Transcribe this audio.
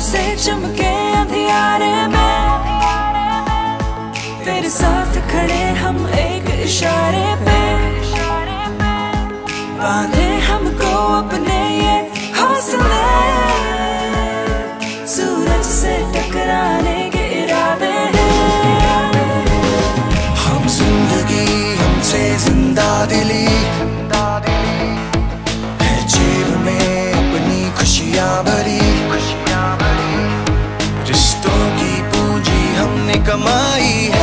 से चमके अंधियारे में, तेरे साथ खड़े हम एक इशारे पे, बांधे हमको अपने ये हौसले, सूरज से टकराने के इरादे हैं। हम जिंदगी हमसे जिंदा दिली है, जेब में अपनी खुशियाँ भरी, रिश्तों की पूंजी हमने कमाई